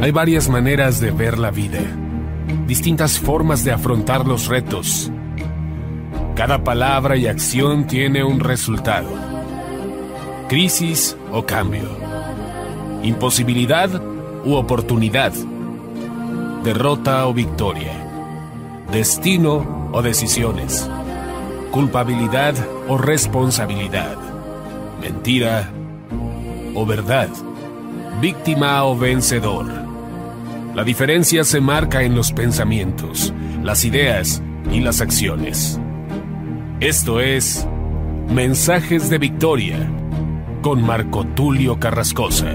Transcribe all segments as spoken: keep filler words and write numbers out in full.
Hay varias maneras de ver la vida, distintas formas de afrontar los retos. Cada palabra y acción tiene un resultado. Crisis o cambio. Imposibilidad u oportunidad. Derrota o victoria. Destino o decisiones. Culpabilidad o responsabilidad. Mentira o verdad. Víctima o vencedor. La diferencia se marca en los pensamientos, las ideas y las acciones. Esto es Mensajes de Victoria con Marco Tulio Carrascosa.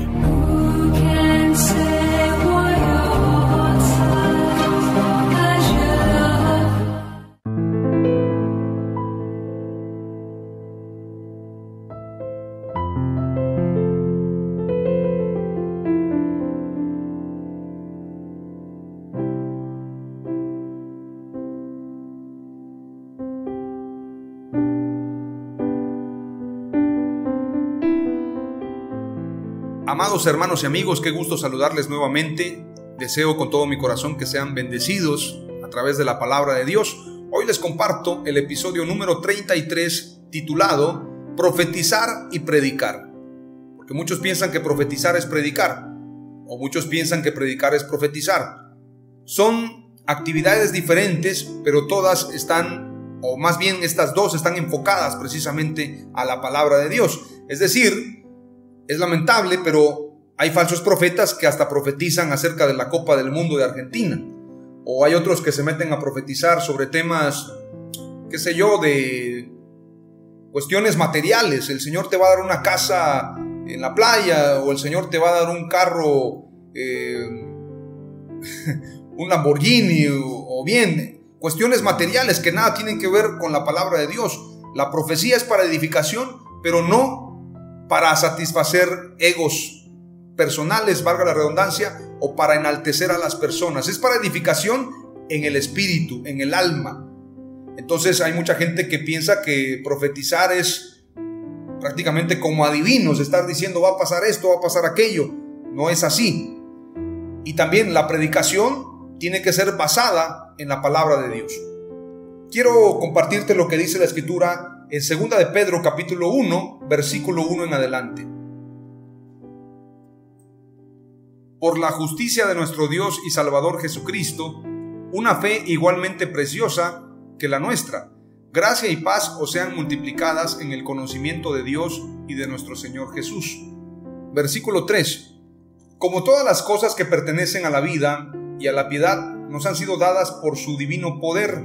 Amados hermanos y amigos, qué gusto saludarles nuevamente. Deseo con todo mi corazón que sean bendecidos a través de la palabra de Dios. Hoy les comparto el episodio número treinta y tres titulado Profetizar y Predicar. Porque muchos piensan que profetizar es predicar, o muchos piensan que predicar es profetizar. Son actividades diferentes, pero todas están, o más bien estas dos están enfocadas precisamente a la palabra de Dios. Es decir, es lamentable, pero hay falsos profetas que hasta profetizan acerca de la Copa del Mundo de Argentina. O hay otros que se meten a profetizar sobre temas, qué sé yo, de cuestiones materiales. El Señor te va a dar una casa en la playa, o el Señor te va a dar un carro, eh, un Lamborghini, o, o bien, cuestiones materiales que nada tienen que ver con la palabra de Dios. La profecía es para edificación, pero no para satisfacer egos personales, valga la redundancia, o para enaltecer a las personas. Es para edificación en el espíritu, en el alma. Entonces hay mucha gente que piensa que profetizar es prácticamente como adivinos, estar diciendo va a pasar esto, va a pasar aquello. No es así. Y también la predicación tiene que ser basada en la palabra de Dios. Quiero compartirte lo que dice la Escritura en segunda de Pedro capítulo uno, versículo uno en adelante. Por la justicia de nuestro Dios y Salvador Jesucristo, una fe igualmente preciosa que la nuestra, gracia y paz os sean multiplicadas en el conocimiento de Dios y de nuestro Señor Jesús. Versículo tres. Como todas las cosas que pertenecen a la vida y a la piedad nos han sido dadas por su divino poder,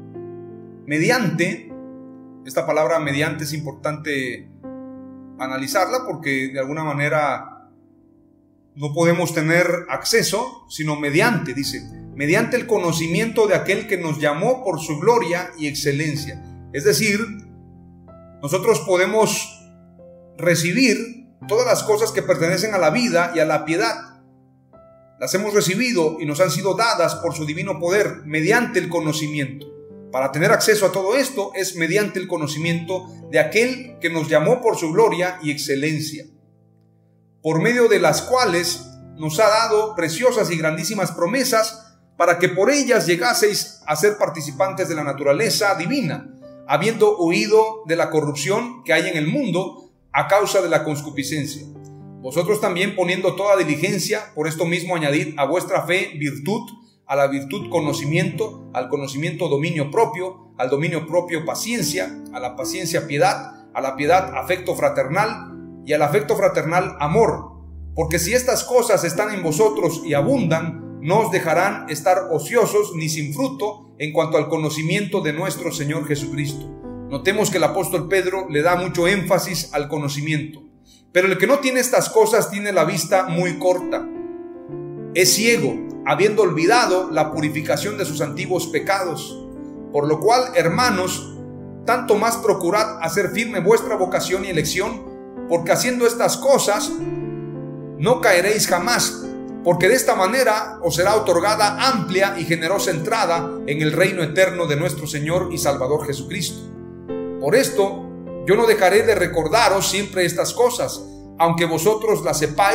mediante. Esta palabra mediante es importante analizarla porque de alguna manera no podemos tener acceso sino mediante, dice, mediante el conocimiento de aquel que nos llamó por su gloria y excelencia. Es decir, nosotros podemos recibir todas las cosas que pertenecen a la vida y a la piedad. Las hemos recibido y nos han sido dadas por su divino poder mediante el conocimiento. Para tener acceso a todo esto es mediante el conocimiento de aquel que nos llamó por su gloria y excelencia, por medio de las cuales nos ha dado preciosas y grandísimas promesas para que por ellas llegaseis a ser participantes de la naturaleza divina, habiendo huido de la corrupción que hay en el mundo a causa de la concupiscencia. Vosotros también, poniendo toda diligencia, por esto mismo añadid a vuestra fe virtud, a la virtud conocimiento, al conocimiento dominio propio, al dominio propio paciencia, a la paciencia piedad, a la piedad afecto fraternal y al afecto fraternal amor. Porque si estas cosas están en vosotros y abundan, no os dejarán estar ociosos ni sin fruto en cuanto al conocimiento de nuestro Señor Jesucristo. Notemos que el apóstol Pedro le da mucho énfasis al conocimiento. Pero el que no tiene estas cosas tiene la vista muy corta. Es ciego, habiendo olvidado la purificación de sus antiguos pecados. Por lo cual, hermanos, tanto más procurad hacer firme vuestra vocación y elección, porque haciendo estas cosas no caeréis jamás, porque de esta manera os será otorgada amplia y generosa entrada en el reino eterno de nuestro Señor y Salvador Jesucristo. Por esto, yo no dejaré de recordaros siempre estas cosas, aunque vosotros las sepáis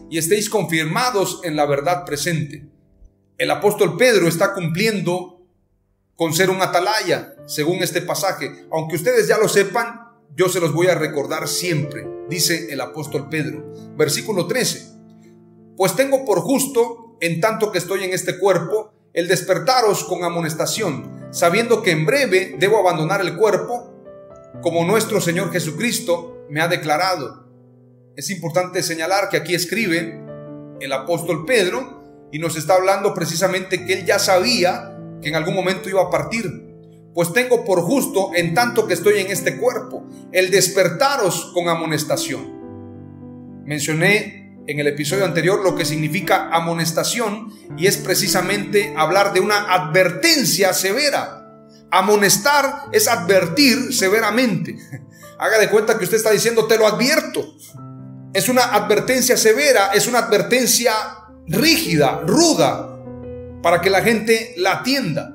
y estéis confirmados en la verdad presente. El apóstol Pedro está cumpliendo con ser un atalaya, según este pasaje. Aunque ustedes ya lo sepan, yo se los voy a recordar siempre, dice el apóstol Pedro. Versículo trece. Pues tengo por justo, en tanto que estoy en este cuerpo, el despertaros con amonestación, sabiendo que en breve debo abandonar el cuerpo, como nuestro Señor Jesucristo me ha declarado. Es importante señalar que aquí escribe el apóstol Pedro y nos está hablando precisamente que él ya sabía que en algún momento iba a partir. Pues tengo por justo, en tanto que estoy en este cuerpo, el despertaros con amonestación. Mencioné en el episodio anterior lo que significa amonestación, y es precisamente hablar de una advertencia severa. Amonestar es advertir severamente. Haga de cuenta que usted está diciendo: te lo advierto. Es una advertencia severa, es una advertencia rígida, ruda, para que la gente la atienda.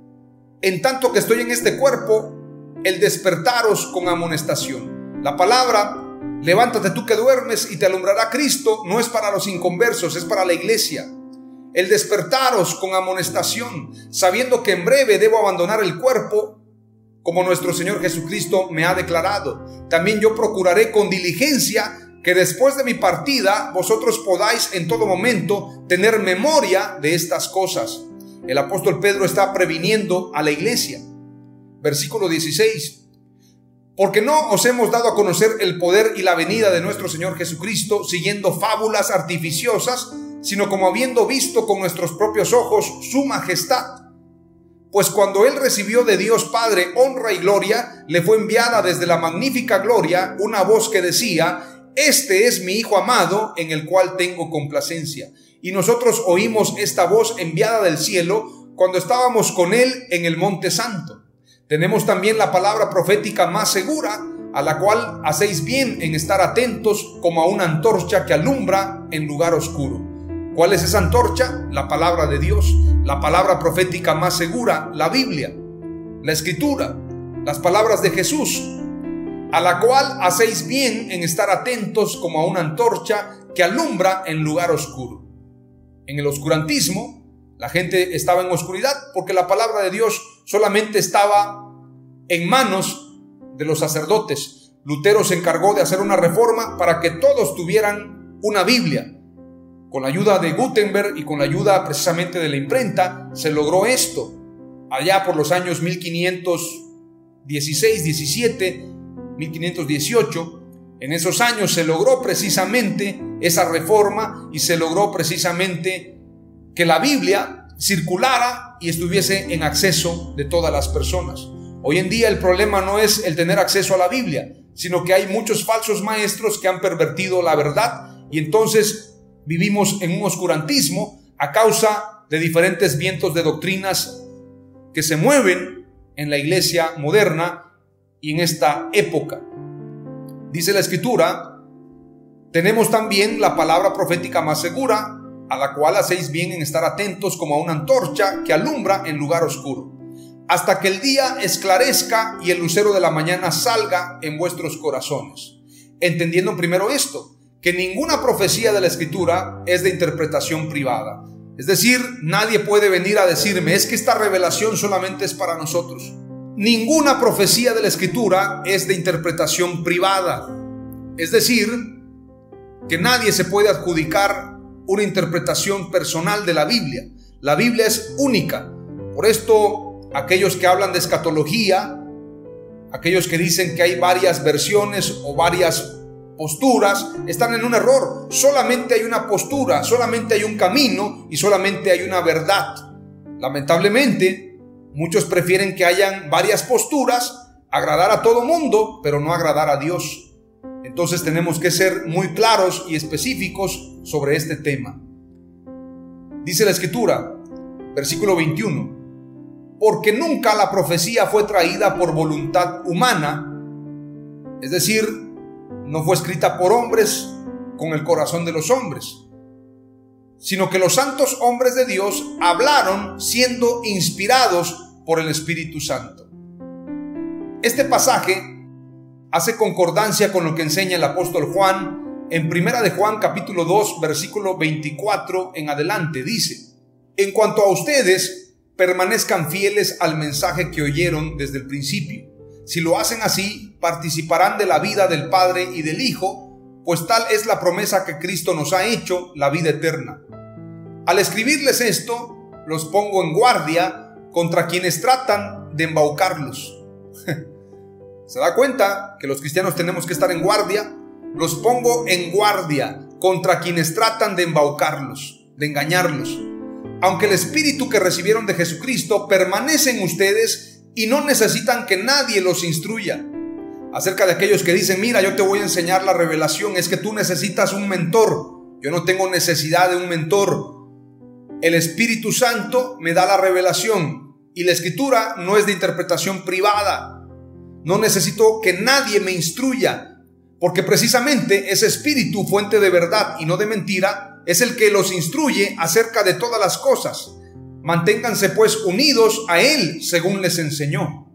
En tanto que estoy en este cuerpo, el despertaros con amonestación. La palabra levántate tú que duermes y te alumbrará Cristo no es para los inconversos, es para la iglesia. El despertaros con amonestación, sabiendo que en breve debo abandonar el cuerpo, como nuestro Señor Jesucristo me ha declarado. También yo procuraré con diligencia que después de mi partida vosotros podáis en todo momento tener memoria de estas cosas. El apóstol Pedro está previniendo a la iglesia. Versículo dieciséis. Porque no os hemos dado a conocer el poder y la venida de nuestro Señor Jesucristo siguiendo fábulas artificiosas, sino como habiendo visto con nuestros propios ojos su majestad. Pues cuando él recibió de Dios Padre honra y gloria, le fue enviada desde la magnífica gloria una voz que decía: este es mi Hijo amado, en el cual tengo complacencia. Y nosotros oímos esta voz enviada del cielo cuando estábamos con él en el Monte Santo. Tenemos también la palabra profética más segura, a la cual hacéis bien en estar atentos como a una antorcha que alumbra en lugar oscuro. ¿Cuál es esa antorcha? La palabra de Dios. La palabra profética más segura, la Biblia, la Escritura, las palabras de Jesús, a la cual hacéis bien en estar atentos como a una antorcha que alumbra en lugar oscuro. En el oscurantismo, la gente estaba en oscuridad porque la palabra de Dios solamente estaba en manos de los sacerdotes. Lutero se encargó de hacer una reforma para que todos tuvieran una Biblia. Con la ayuda de Gutenberg y con la ayuda precisamente de la imprenta, se logró esto. Allá por los años mil quinientos dieciséis, diecisiete, mil quinientos dieciocho, en esos años se logró precisamente esa reforma y se logró precisamente que la Biblia circulara y estuviese en acceso de todas las personas. Hoy en día el problema no es el tener acceso a la Biblia, sino que hay muchos falsos maestros que han pervertido la verdad y entonces vivimos en un oscurantismo a causa de diferentes vientos de doctrinas que se mueven en la iglesia moderna y en esta época. Dice la Escritura: tenemos también la palabra profética más segura, a la cual hacéis bien en estar atentos como a una antorcha que alumbra en lugar oscuro, hasta que el día esclarezca y el lucero de la mañana salga en vuestros corazones. Entendiendo primero esto, que ninguna profecía de la Escritura es de interpretación privada. Es decir, nadie puede venir a decirme: es que esta revelación solamente es para nosotros. Ninguna profecía de la Escritura es de interpretación privada. Es decir, que nadie se puede adjudicar una interpretación personal de la Biblia. La Biblia es única. Por esto, aquellos que hablan de escatología, aquellos que dicen que hay varias versiones o varias posturas, están en un error. Solamente hay una postura, solamente hay un camino y solamente hay una verdad. Lamentablemente, muchos prefieren que hayan varias posturas, agradar a todo mundo, pero no agradar a Dios. Entonces tenemos que ser muy claros y específicos sobre este tema. Dice la Escritura, versículo veintiuno: porque nunca la profecía fue traída por voluntad humana, es decir, no fue escrita por hombres con el corazón de los hombres, sino que los santos hombres de Dios hablaron siendo inspirados por el Espíritu Santo. Este pasaje hace concordancia con lo que enseña el apóstol Juan en Primera de Juan capítulo dos, versículo veinticuatro en adelante, dice: en cuanto a ustedes, permanezcan fieles al mensaje que oyeron desde el principio. Si lo hacen así, participarán de la vida del Padre y del Hijo, pues tal es la promesa que Cristo nos ha hecho, la vida eterna. Al escribirles esto, los pongo en guardia contra quienes tratan de embaucarlos. ¿Se da cuenta que los cristianos tenemos que estar en guardia? Los pongo en guardia contra quienes tratan de embaucarlos, de engañarlos. Aunque el Espíritu que recibieron de Jesucristo permanece en ustedes y no necesitan que nadie los instruya. Acerca de aquellos que dicen: mira, yo te voy a enseñar la revelación, es que tú necesitas un mentor. Yo no tengo necesidad de un mentor. El Espíritu Santo me da la revelación y la Escritura no es de interpretación privada. No necesito que nadie me instruya, porque precisamente ese Espíritu, fuente de verdad y no de mentira, es el que los instruye acerca de todas las cosas. Manténganse pues unidos a Él según les enseñó.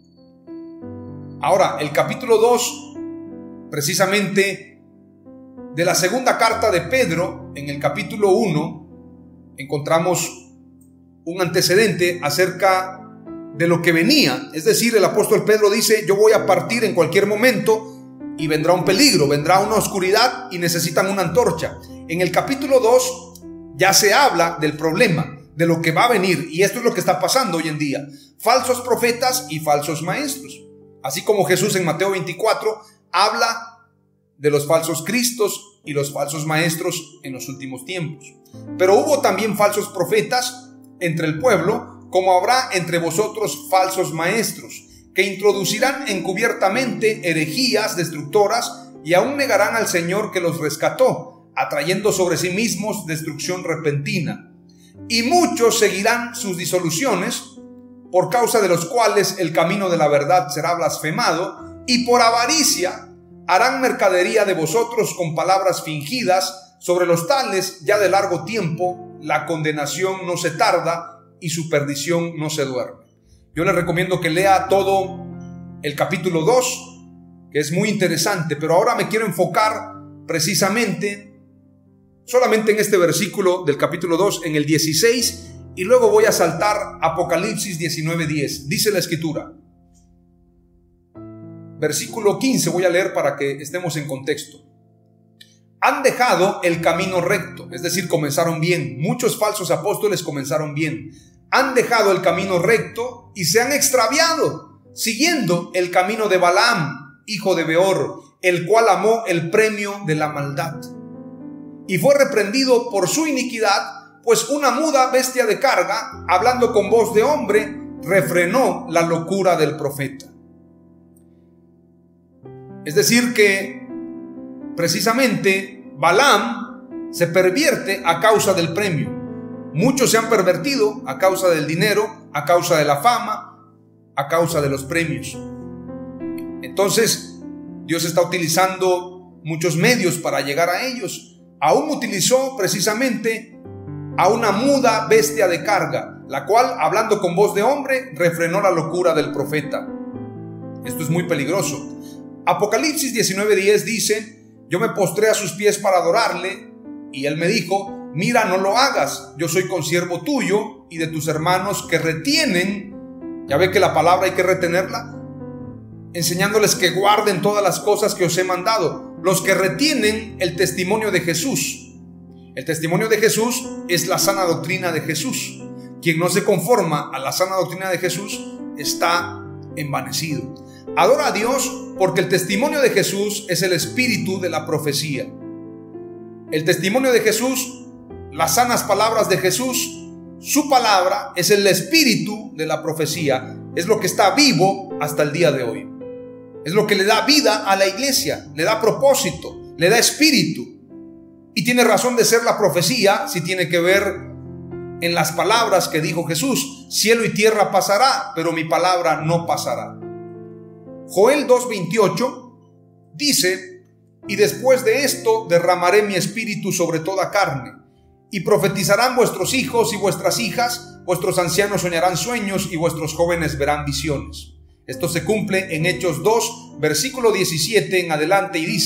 Ahora, el capítulo dos, precisamente de la segunda carta de Pedro, en el capítulo uno, encontramos un antecedente acerca de lo que venía. Es decir, el apóstol Pedro dice: yo voy a partir en cualquier momento y vendrá un peligro, vendrá una oscuridad y necesitan una antorcha. En el capítulo dos ya se habla del problema, de lo que va a venir, y esto es lo que está pasando hoy en día: falsos profetas y falsos maestros. Así como Jesús en Mateo veinticuatro habla de los falsos cristos y los falsos maestros en los últimos tiempos. Pero hubo también falsos profetas entre el pueblo, como habrá entre vosotros falsos maestros, que introducirán encubiertamente herejías destructoras y aún negarán al Señor que los rescató, atrayendo sobre sí mismos destrucción repentina. Y muchos seguirán sus disoluciones, por causa de los cuales el camino de la verdad será blasfemado, y por avaricia harán mercadería de vosotros con palabras fingidas. Sobre los tales ya de largo tiempo la condenación no se tarda y su perdición no se duerme. Yo les recomiendo que lea todo el capítulo dos, que es muy interesante, pero ahora me quiero enfocar precisamente solamente en este versículo del capítulo dos, en el dieciséis, y luego voy a saltar Apocalipsis diecinueve diez. Dice la Escritura, versículo quince, voy a leer para que estemos en contexto. Han dejado el camino recto, es decir, comenzaron bien. Muchos falsos apóstoles comenzaron bien. Han dejado el camino recto y se han extraviado, siguiendo el camino de Balaam, hijo de Beor, el cual amó el premio de la maldad. Y fue reprendido por su iniquidad, pues una muda bestia de carga, hablando con voz de hombre, refrenó la locura del profeta. Es decir que precisamente Balaam se pervierte a causa del premio. Muchos se han pervertido a causa del dinero, a causa de la fama, a causa de los premios. Entonces Dios está utilizando muchos medios para llegar a ellos. Aún utilizó precisamente a una muda bestia de carga, la cual, hablando con voz de hombre, refrenó la locura del profeta. Esto es muy peligroso. Apocalipsis diecinueve diez dice: yo me postré a sus pies para adorarle, y él me dijo: mira, no lo hagas, yo soy consiervo tuyo y de tus hermanos que retienen. Ya ve que la palabra hay que retenerla, enseñándoles que guarden todas las cosas que os he mandado. Los que retienen el testimonio de Jesús. El testimonio de Jesús es la sana doctrina de Jesús. Quien no se conforma a la sana doctrina de Jesús está envanecido. Adora a Dios porque el testimonio de Jesús es el espíritu de la profecía. El testimonio de Jesús, las sanas palabras de Jesús, su palabra es el espíritu de la profecía. Es lo que está vivo hasta el día de hoy. Es lo que le da vida a la iglesia, le da propósito, le da espíritu. Y tiene razón de ser la profecía si tiene que ver en las palabras que dijo Jesús: cielo y tierra pasará, pero mi palabra no pasará. Joel dos veintiocho dice: y después de esto derramaré mi espíritu sobre toda carne, y profetizarán vuestros hijos y vuestras hijas, vuestros ancianos soñarán sueños y vuestros jóvenes verán visiones. Esto se cumple en Hechos dos, versículo diecisiete en adelante, y dice: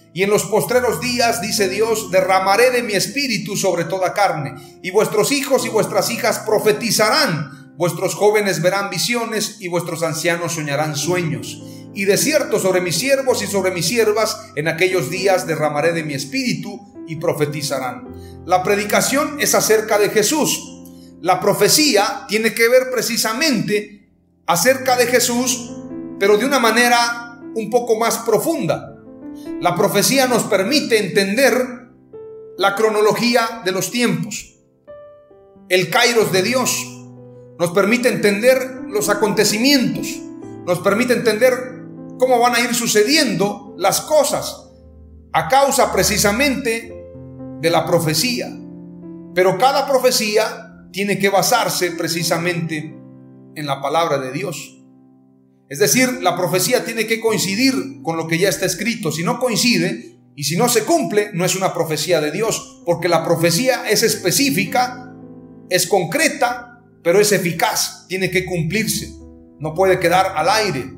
Y en los postreros días, dice Dios, derramaré de mi espíritu sobre toda carne, y vuestros hijos y vuestras hijas profetizarán, vuestros jóvenes verán visiones, y vuestros ancianos soñarán sueños. Y de cierto sobre mis siervos y sobre mis siervas en aquellos días derramaré de mi espíritu y profetizarán. La predicación es acerca de Jesús. La profecía tiene que ver precisamente acerca de Jesús, pero de una manera un poco más profunda. La profecía nos permite entender la cronología de los tiempos, el kairos de Dios. Nos permite entender los acontecimientos, nos permite entender cómo van a ir sucediendo las cosas a causa precisamente de la profecía. Pero cada profecía tiene que basarse precisamente en la palabra de Dios. Es decir, la profecía tiene que coincidir con lo que ya está escrito. Si no coincide y si no se cumple, no es una profecía de Dios, porque la profecía es específica, es concreta, pero es eficaz, tiene que cumplirse, no puede quedar al aire.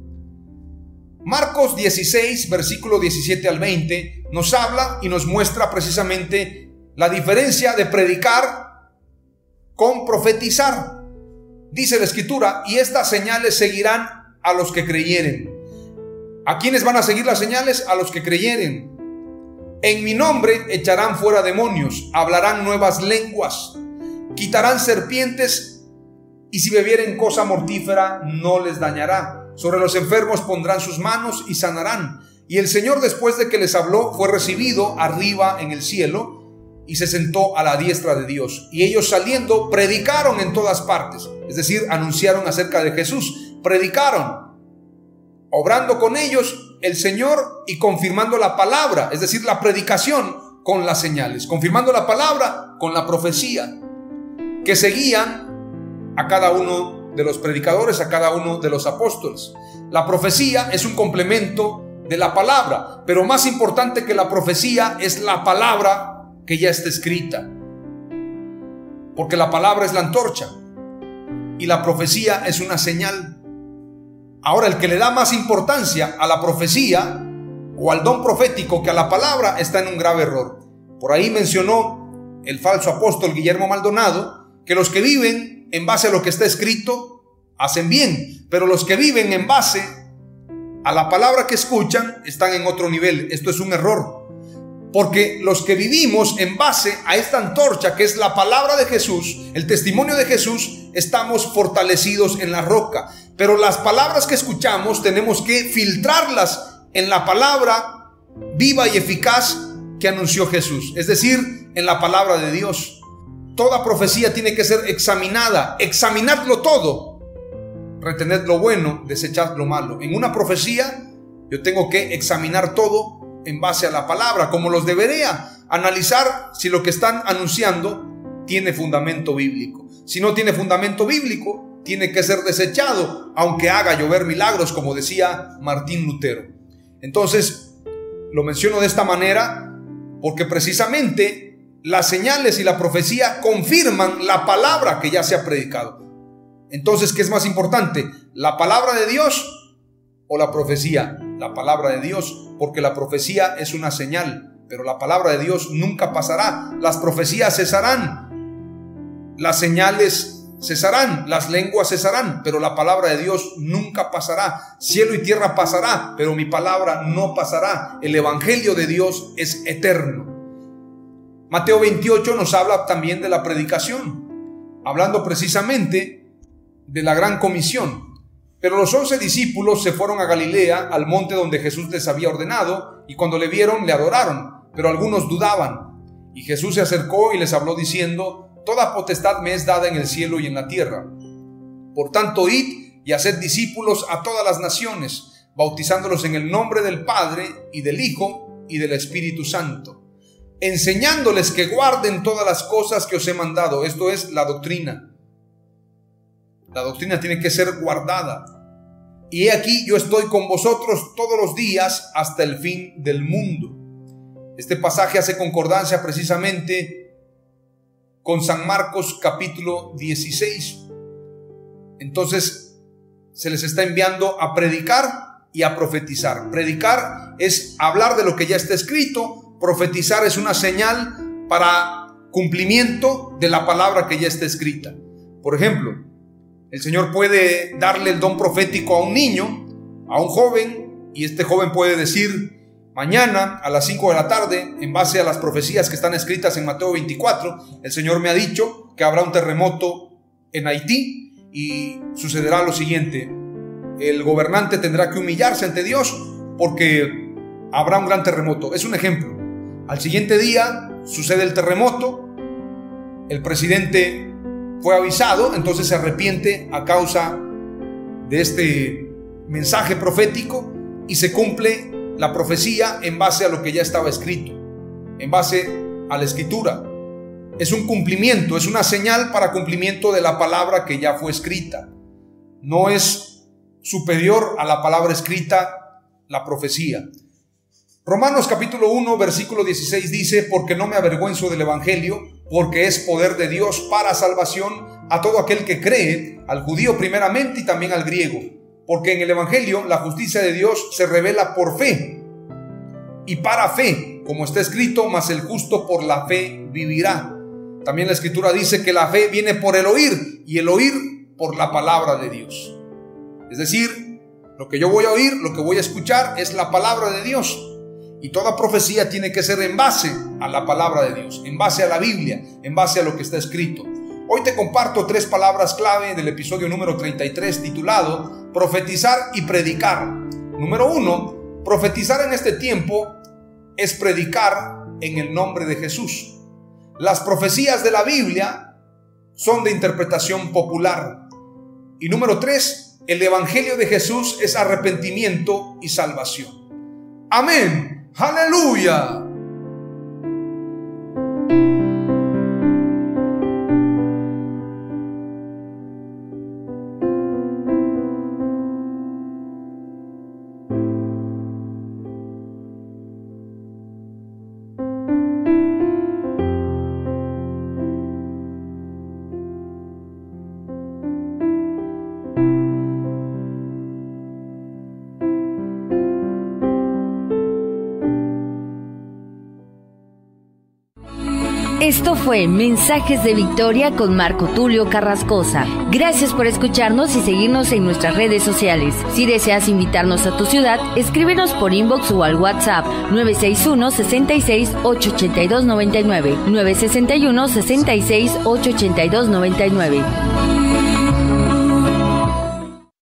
Marcos dieciséis, versículo diecisiete al veinte, nos habla y nos muestra precisamente la diferencia de predicar con profetizar. Dice la Escritura: y estas señales seguirán a los que creyeren. ¿A quiénes van a seguir las señales? A los que creyeren. En mi nombre echarán fuera demonios, hablarán nuevas lenguas, quitarán serpientes, y si bebieren cosa mortífera no les dañará. Sobre los enfermos pondrán sus manos y sanarán. Y el Señor, después de que les habló, fue recibido arriba en el cielo y se sentó a la diestra de Dios. Y ellos, saliendo, predicaron en todas partes, es decir, anunciaron acerca de Jesús, predicaron, obrando con ellos el Señor y confirmando la palabra, es decir, la predicación con las señales, confirmando la palabra con la profecía, que seguían a cada uno de los predicadores, a cada uno de los apóstoles. La profecía es un complemento de la palabra, pero más importante que la profecía es la palabra que ya está escrita, porque la palabra es la antorcha y la profecía es una señal. Ahora, el que le da más importancia a la profecía o al don profético que a la palabra está en un grave error. Por ahí mencionó el falso apóstol Guillermo Maldonado que los que viven en base a lo que está escrito hacen bien, pero los que viven en base a la palabra que escuchan están en otro nivel. Esto es un error, porque los que vivimos en base a esta antorcha que es la palabra de Jesús, el testimonio de Jesús, estamos fortalecidos en la roca. Pero las palabras que escuchamos tenemos que filtrarlas en la palabra viva y eficaz que anunció Jesús, es decir, en la palabra de Dios. Toda profecía tiene que ser examinada, examinadlo todo, retened lo bueno, desechad lo malo. En una profecía yo tengo que examinar todo en base a la palabra, como los debería, analizar si lo que están anunciando tiene fundamento bíblico. Si no tiene fundamento bíblico, tiene que ser desechado, aunque haga llover milagros, como decía Martín Lutero. Entonces, lo menciono de esta manera porque precisamente las señales y la profecía confirman la palabra que ya se ha predicado. Entonces, ¿qué es más importante? ¿La palabra de Dios o la profecía? La palabra de Dios, porque la profecía es una señal, pero la palabra de Dios nunca pasará. Las profecías cesarán, las señales cesarán, las lenguas cesarán, pero la palabra de Dios nunca pasará. Cielo y tierra pasará, pero mi palabra no pasará. El evangelio de Dios es eterno. Mateo veintiocho nos habla también de la predicación, hablando precisamente de la gran comisión. Pero los once discípulos se fueron a Galilea, al monte donde Jesús les había ordenado, y cuando le vieron, le adoraron, pero algunos dudaban. Y Jesús se acercó y les habló diciendo: toda potestad me es dada en el cielo y en la tierra. Por tanto, id y haced discípulos a todas las naciones, bautizándolos en el nombre del Padre y del Hijo y del Espíritu Santo, enseñándoles que guarden todas las cosas que os he mandado. Esto es la doctrina. La doctrina tiene que ser guardada. Y he aquí, yo estoy con vosotros todos los días hasta el fin del mundo. Este pasaje hace concordancia precisamente con San Marcos capítulo dieciséis. Entonces se les está enviando a predicar y a profetizar. Predicar es hablar de lo que ya está escrito. Profetizar es una señal para cumplimiento de la palabra que ya está escrita. Por ejemplo, el Señor puede darle el don profético a un niño, a un joven, y este joven puede decir: mañana a las cinco de la tarde, en base a las profecías que están escritas en Mateo veinticuatro, el Señor me ha dicho que habrá un terremoto en Haití y sucederá lo siguiente: el gobernante tendrá que humillarse ante Dios porque habrá un gran terremoto. Es un ejemplo. Al siguiente día sucede el terremoto, el presidente fue avisado, entonces se arrepiente a causa de este mensaje profético y se cumple la profecía en base a lo que ya estaba escrito, en base a la escritura. Es un cumplimiento, es una señal para cumplimiento de la palabra que ya fue escrita. No es superior a la palabra escrita la profecía. Romanos capítulo uno versículo dieciséis dice: porque no me avergüenzo del evangelio, porque es poder de Dios para salvación a todo aquel que cree, al judío primeramente y también al griego. Porque en el evangelio la justicia de Dios se revela por fe y para fe, como está escrito: mas el justo por la fe vivirá. También la escritura dice que la fe viene por el oír, y el oír por la palabra de Dios. Es decir, lo que yo voy a oír, lo que voy a escuchar es la palabra de Dios. Y toda profecía tiene que ser en base a la palabra de Dios, en base a la Biblia, en base a lo que está escrito. Hoy te comparto tres palabras clave del episodio número treinta y tres, titulado Profetizar y predicar. Número uno, profetizar en este tiempo es predicar en el nombre de Jesús. Las profecías de la Biblia son de interpretación popular. Y número tres, el evangelio de Jesús es arrepentimiento y salvación. Amén. ¡Aleluya! Esto fue Mensajes de Victoria con Marco Tulio Carrascosa. Gracias por escucharnos y seguirnos en nuestras redes sociales. Si deseas invitarnos a tu ciudad, escríbenos por inbox o al WhatsApp nueve seis uno, sesenta y seis, ocho ochenta y dos, noventa y nueve, nueve seis uno, sesenta y seis, ocho ochenta y dos, noventa y nueve.